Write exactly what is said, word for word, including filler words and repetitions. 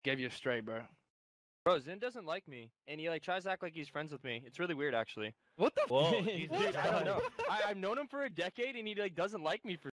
gave you a straight, bro. Bro, Zin doesn't like me, and he like tries to act like he's friends with me. It's really weird, actually. What the? Whoa, f- he's Dude, I don't know. I, I've known him for a decade, and he like doesn't like me for